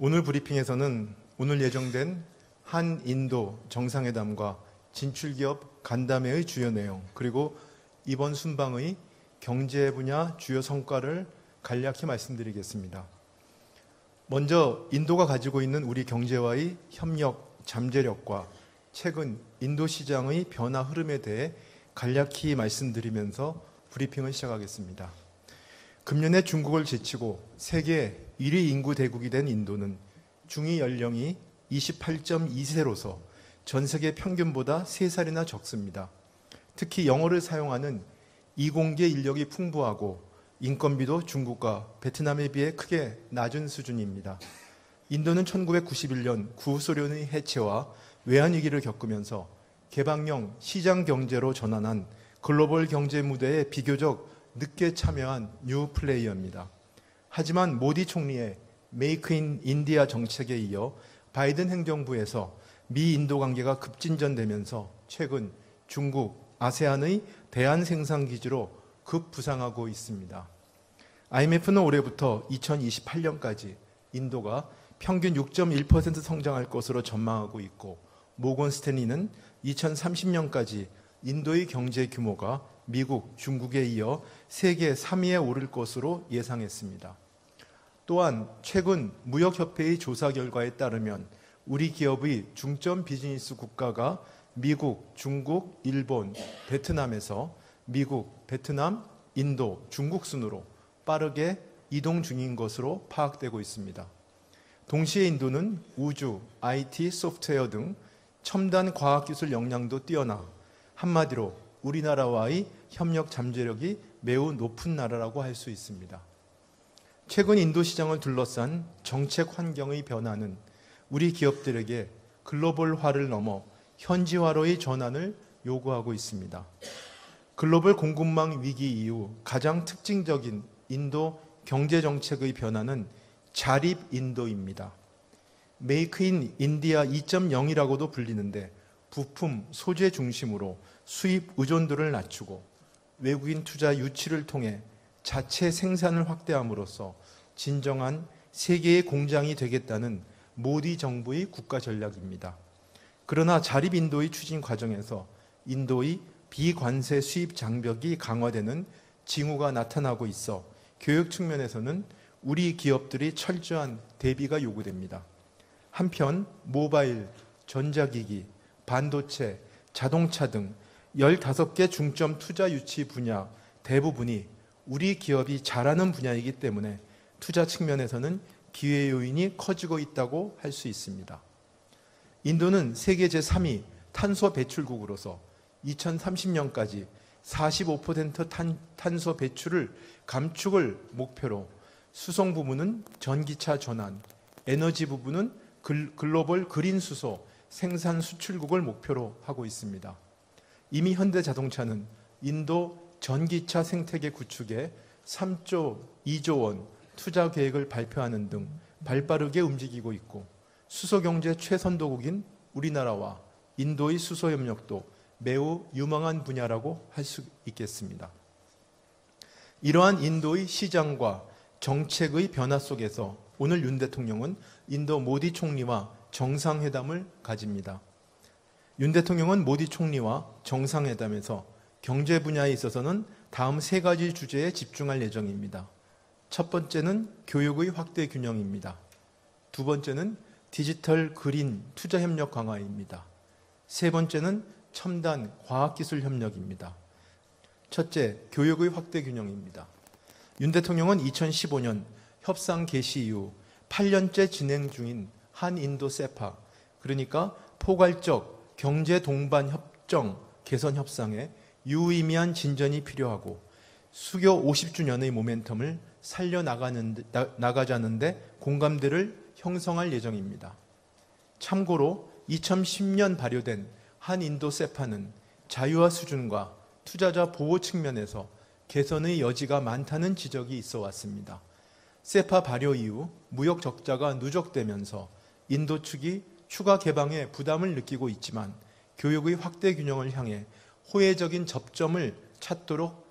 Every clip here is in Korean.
오늘 브리핑에서는 오늘 예정된 한인도 정상회담과 진출기업 간담회의 주요 내용, 그리고 이번 순방의 경제 분야 주요 성과를 간략히 말씀드리겠습니다. 먼저 인도가 가지고 있는 우리 경제와의 협력, 잠재력과 최근 인도 시장의 변화 흐름에 대해 간략히 말씀드리면서 브리핑을 시작하겠습니다. 금년에 중국을 제치고 세계 1위 인구 대국이 된 인도는 중위 연령이 28.2세로서 전 세계 평균보다 3살이나 적습니다. 특히 영어를 사용하는 이공계 인력이 풍부하고 인건비도 중국과 베트남에 비해 크게 낮은 수준입니다. 인도는 1991년 구소련의 해체와 외환위기를 겪으면서 개방형 시장 경제로 전환한 글로벌 경제 무대에 비교적 늦게 참여한 뉴 플레이어입니다. 하지만 모디 총리의 메이크 인 인디아 정책에 이어 바이든 행정부에서 미-인도 관계가 급진전되면서 최근 중국, 아세안의 대안 생산 기지로 급부상하고 있습니다. IMF는 올해부터 2028년까지 인도가 평균 6.1% 성장할 것으로 전망하고 있고, 모건 스탠리는 2030년까지 인도의 경제 규모가 미국, 중국에 이어 세계 3위에 오를 것으로 예상했습니다. 또한 최근 무역협회의 조사 결과에 따르면 우리 기업의 중점 비즈니스 국가가 미국, 중국, 일본, 베트남에서 미국, 베트남, 인도, 중국 순으로 빠르게 이동 중인 것으로 파악되고 있습니다. 동시에 인도는 우주, IT, 소프트웨어 등 첨단 과학기술 역량도 뛰어나 한마디로 우리나라와의 협력 잠재력이 매우 높은 나라라고 할 수 있습니다. 최근 인도 시장을 둘러싼 정책 환경의 변화는 우리 기업들에게 글로벌화를 넘어 현지화로의 전환을 요구하고 있습니다. 글로벌 공급망 위기 이후 가장 특징적인 인도 경제정책의 변화는 자립 인도입니다. 메이크 인 인디아 2.0이라고도 불리는데 부품, 소재 중심으로 수입 의존도를 낮추고 외국인 투자 유치를 통해 자체 생산을 확대함으로써 진정한 세계의 공장이 되겠다는 모디 정부의 국가 전략입니다. 그러나 자립 인도의 추진 과정에서 인도의 비관세 수입 장벽이 강화되는 징후가 나타나고 있어 교육 측면에서는 우리 기업들이 철저한 대비가 요구됩니다. 한편 모바일, 전자기기, 반도체, 자동차 등 15개 중점 투자 유치 분야 대부분이 우리 기업이 잘하는 분야이기 때문에 투자 측면에서는 기회 요인이 커지고 있다고 할 수 있습니다. 인도는 세계 제3위 탄소 배출국으로서 2030년까지 45% 탄소 배출을 감축을 목표로 수송 부문은 전기차 전환, 에너지 부분은 글로벌 그린 수소 생산 수출국을 목표로 하고 있습니다. 이미 현대자동차는 인도 전기차 생태계 구축에 3조 2조 원 투자 계획을 발표하는 등 발빠르게 움직이고 있고, 수소경제 최선도국인 우리나라와 인도의 수소협력도 매우 유망한 분야라고 할 수 있겠습니다. 이러한 인도의 시장과 정책의 변화 속에서 오늘 윤 대통령은 인도 모디 총리와 정상회담을 가집니다. 윤 대통령은 모디 총리와 정상회담에서 경제 분야에 있어서는 다음 3가지 주제에 집중할 예정입니다. 첫 번째는 교육의 확대 균형입니다. 두 번째는 디지털 그린 투자 협력 강화입니다. 세 번째는 첨단 과학기술 협력입니다. 첫째, 교육의 확대 균형입니다. 윤 대통령은 2015년 협상 개시 이후 8년째 진행 중인 한인도 세파, 그러니까 포괄적 경제 동반 협정 개선 협상에 유의미한 진전이 필요하고 수교 50주년의 모멘텀을 살려나가자는데 공감대를 형성할 예정입니다. 참고로 2010년 발효된 한인도 세파는 자유화 수준과 투자자 보호 측면에서 개선의 여지가 많다는 지적이 있어 왔습니다. 세파 발효 이후 무역 적자가 누적되면서 인도 측이 추가 개방에 부담을 느끼고 있지만 교육의 확대 균형을 향해 호혜적인 접점을 찾도록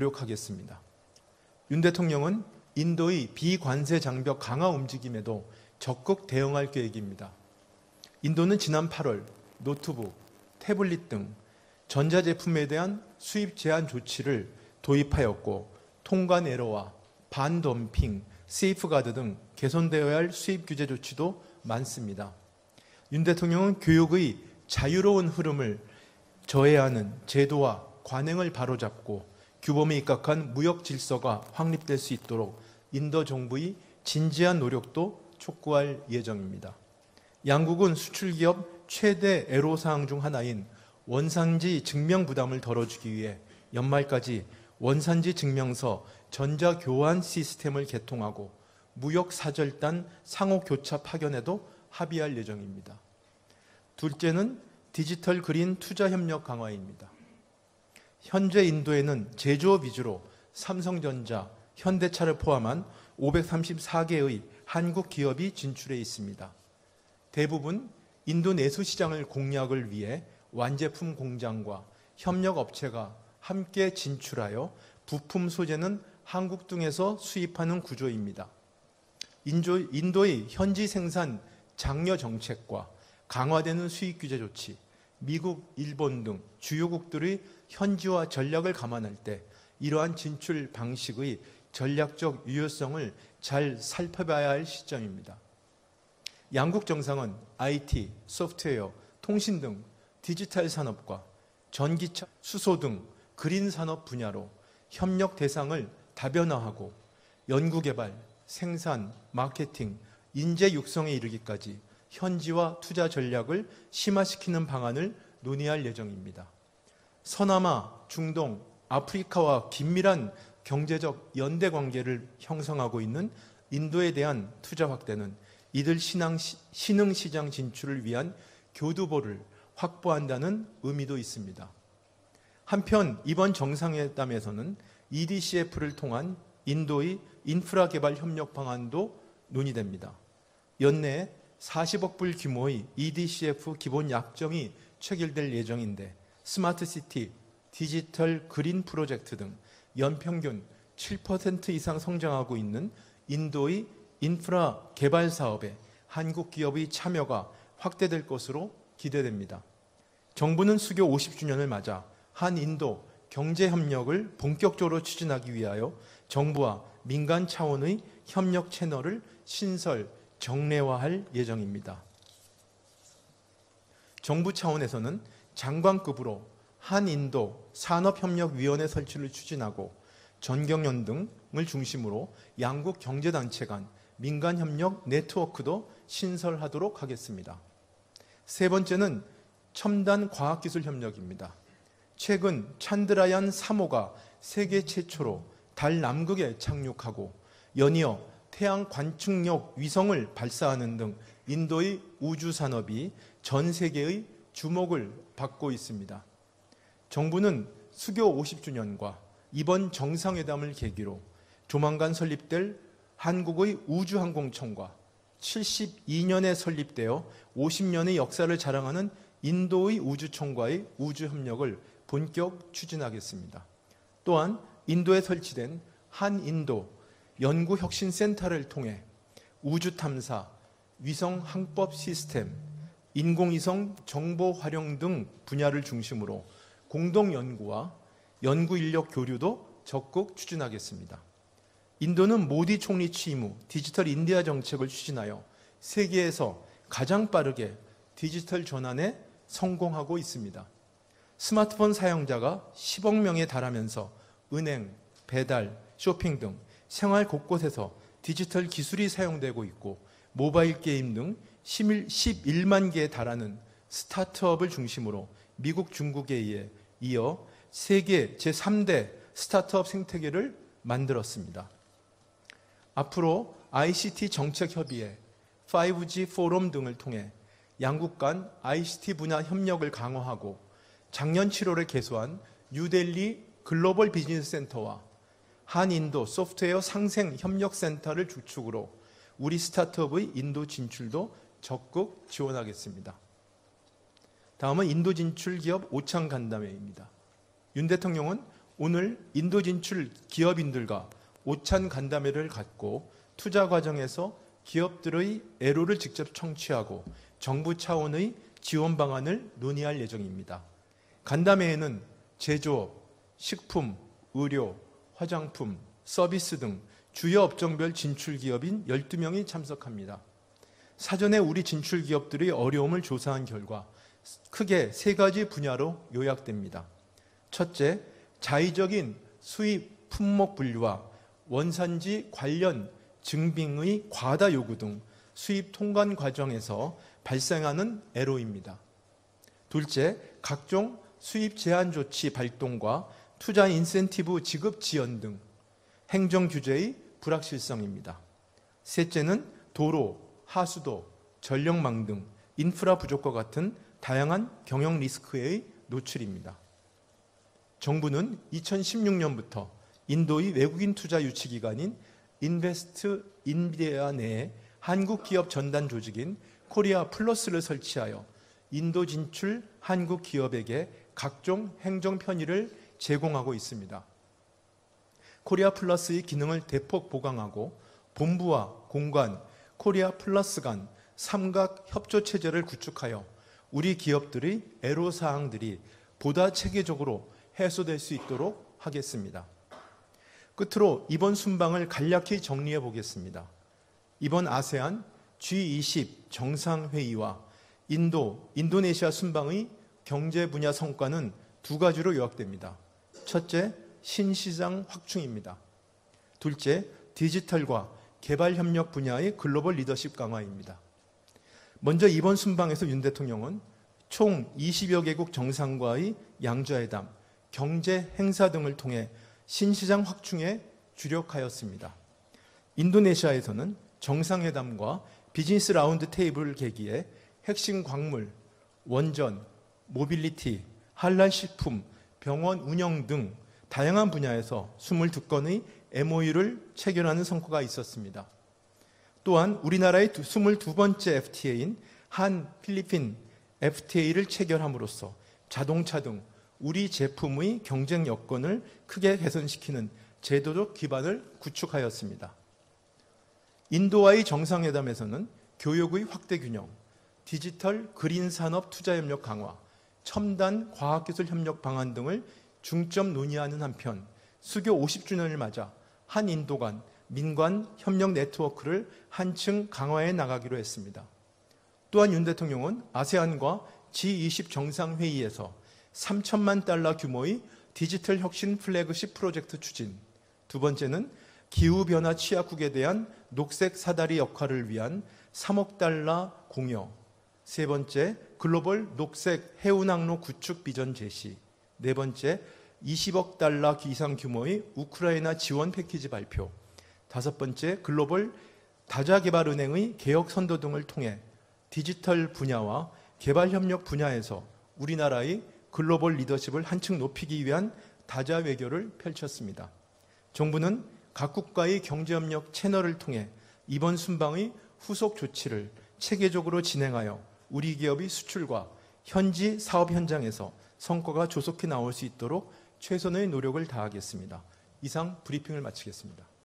노력하겠습니다. 윤 대통령은 인도의 비관세 장벽 강화 움직임에도 적극 대응할 계획입니다. 인도는 지난 8월 노트북, 태블릿 등 전자제품에 대한 수입 제한 조치를 도입하였고 통관 에러와 반덤핑, 세이프가드 등 개선되어야 할 수입 규제 조치도 많습니다. 윤 대통령은 교육의 자유로운 흐름을 저해하는 제도와 관행을 바로잡고 규범에 입각한 무역 질서가 확립될 수 있도록 인도 정부의 진지한 노력도 촉구할 예정입니다. 양국은 수출기업 최대 애로사항 중 하나인 원산지 증명 부담을 덜어주기 위해 연말까지 원산지 증명서 전자교환 시스템을 개통하고 무역사절단 상호교차 파견에도 합의할 예정입니다. 둘째는 디지털 그린 투자협력 강화입니다. 현재 인도에는 제조업 위주로 삼성전자, 현대차를 포함한 534개의 한국 기업이 진출해 있습니다. 대부분 인도 내수 시장을 공략을 위해 완제품 공장과 협력업체가 함께 진출하여 부품 소재는 한국 등에서 수입하는 구조입니다. 인도의 현지 생산 장려 정책과 강화되는 수입 규제 조치, 미국, 일본 등 주요국들의 현지화 전략을 감안할 때 이러한 진출 방식의 전략적 유효성을 잘 살펴봐야 할 시점입니다. 양국 정상은 IT, 소프트웨어, 통신 등 디지털 산업과 전기차, 수소 등 그린 산업 분야로 협력 대상을 다변화하고 연구개발, 생산, 마케팅, 인재 육성에 이르기까지 현지화 투자 전략을 심화시키는 방안을 논의할 예정입니다. 서남아, 중동, 아프리카와 긴밀한 경제적 연대 관계를 형성하고 있는 인도에 대한 투자 확대는 이들 신흥시장 진출을 위한 교두보를 확보한다는 의미도 있습니다. 한편 이번 정상회담에서는 EDCF를 통한 인도의 인프라 개발 협력 방안도 논의됩니다. 연내에 40억 불 규모의 EDCF 기본 약정이 체결될 예정인데 스마트시티, 디지털 그린 프로젝트 등 연평균 7% 이상 성장하고 있는 인도의 인프라 개발 사업에 한국 기업의 참여가 확대될 것으로 기대됩니다. 정부는 수교 50주년을 맞아 한인도 경제협력을 본격적으로 추진하기 위하여 정부와 민간 차원의 협력 채널을 신설, 정례화할 예정입니다. 정부 차원에서는 장관급으로 한인도 산업협력위원회 설치를 추진하고 전경련 등을 중심으로 양국 경제단체 간 민간협력 네트워크도 신설하도록 하겠습니다. 세 번째는 첨단 과학기술 협력입니다. 최근 찬드라얀 3호가 세계 최초로 달 남극에 착륙하고 연이어 태양 관측력 위성을 발사하는 등 인도의 우주산업이 전 세계의 주목을 받고 있습니다. 정부는 수교 50주년과 이번 정상회담을 계기로 조만간 설립될 한국의 우주항공청과 72년에 설립되어 50년의 역사를 자랑하는 인도의 우주청과의 우주협력을 본격 추진하겠습니다. 또한 인도에 설치된 한인도 연구혁신센터를 통해 우주탐사, 위성항법 시스템, 인공위성 정보 활용 등 분야를 중심으로 공동연구와 연구인력 교류도 적극 추진하겠습니다. 인도는 모디 총리 취임 후 디지털 인디아 정책을 추진하여 세계에서 가장 빠르게 디지털 전환에 성공하고 있습니다. 스마트폰 사용자가 10억 명에 달하면서 은행, 배달, 쇼핑 등 생활 곳곳에서 디지털 기술이 사용되고 있고 모바일 게임 등 11만 개에 달하는 스타트업을 중심으로 미국, 중국에 이어 세계 제3대 스타트업 생태계를 만들었습니다. 앞으로 ICT 정책협의회, 5G 포럼 등을 통해 양국 간 ICT 분야 협력을 강화하고 작년 7월에 개소한 뉴델리 글로벌 비즈니스 센터와 한인도 소프트웨어 상생 협력센터를 주축으로 우리 스타트업의 인도 진출도 적극 지원하겠습니다. 다음은 인도 진출 기업 오찬 간담회입니다. 윤 대통령은 오늘 인도 진출 기업인들과 오찬 간담회를 갖고 투자 과정에서 기업들의 애로를 직접 청취하고 정부 차원의 지원 방안을 논의할 예정입니다. 간담회에는 제조업, 식품, 의료, 화장품, 서비스 등 주요 업종별 진출 기업인 12명이 참석합니다. 사전에 우리 진출 기업들의 어려움을 조사한 결과 크게 세 가지 분야로 요약됩니다. 첫째, 자의적인 수입 품목 분류와 원산지 관련 증빙의 과다 요구 등 수입 통관 과정에서 발생하는 애로입니다. 둘째, 각종 수입 제한 조치 발동과 투자 인센티브 지급 지연 등 행정 규제의 불확실성입니다. 셋째는 도로, 하수도, 전력망 등 인프라 부족과 같은 다양한 경영 리스크의 노출입니다. 정부는 2016년부터 인도의 외국인 투자 유치 기관인 인베스트 인디아 내에 한국 기업 전단 조직인 코리아 플러스를 설치하여 인도 진출 한국 기업에게 각종 행정 편의를 제공하고 있습니다. 코리아 플러스의 기능을 대폭 보강하고 본부와 공관, 코리아 플러스 간 삼각 협조 체제를 구축하여 우리 기업들의 애로사항들이 보다 체계적으로 해소될 수 있도록 하겠습니다. 끝으로 이번 순방을 간략히 정리해 보겠습니다. 이번 아세안 G20 정상회의와 인도네시아 순방의 경제 분야 성과는 두 가지로 요약됩니다. 첫째, 신시장 확충입니다. 둘째, 디지털과 개발 협력 분야의 글로벌 리더십 강화입니다. 먼저 이번 순방에서 윤 대통령은 총 20여 개국 정상과의 양자회담, 경제 행사 등을 통해 신시장 확충에 주력하였습니다. 인도네시아에서는 정상회담과 비즈니스 라운드 테이블 계기에 핵심 광물, 원전, 모빌리티, 할랄 식품, 병원 운영 등 다양한 분야에서 22건의 MOU를 체결하는 성과가 있었습니다. 또한 우리나라의 22번째 FTA인 한 필리핀 FTA를 체결함으로써 자동차 등 우리 제품의 경쟁 여건을 크게 개선시키는 제도적 기반을 구축하였습니다. 인도와의 정상회담에서는 교육의 확대 균형, 디지털 그린 산업 투자 협력 강화, 첨단 과학기술 협력 방안 등을 중점 논의하는 한편 수교 50주년을 맞아 한인도 간 민관 협력 네트워크를 한층 강화해 나가기로 했습니다. 또한 윤 대통령은 아세안과 G20 정상회의에서 3천만 달러 규모의 디지털 혁신 플래그십 프로젝트 추진, 두 번째는 기후변화 취약국에 대한 녹색 사다리 역할을 위한 3억 달러 공여, 세 번째 글로벌 녹색 해운항로 구축 비전 제시, 네 번째 20억 달러 이상 규모의 우크라이나 지원 패키지 발표, 다섯 번째 글로벌 다자개발은행의 개혁 선도 등을 통해 디지털 분야와 개발 협력 분야에서 우리나라의 글로벌 리더십을 한층 높이기 위한 다자 외교를 펼쳤습니다. 정부는 각국과의 경제협력 채널을 통해 이번 순방의 후속 조치를 체계적으로 진행하여 우리 기업의 수출과 현지 사업 현장에서 성과가 조속히 나올 수 있도록 최선의 노력을 다하겠습니다. 이상 브리핑을 마치겠습니다.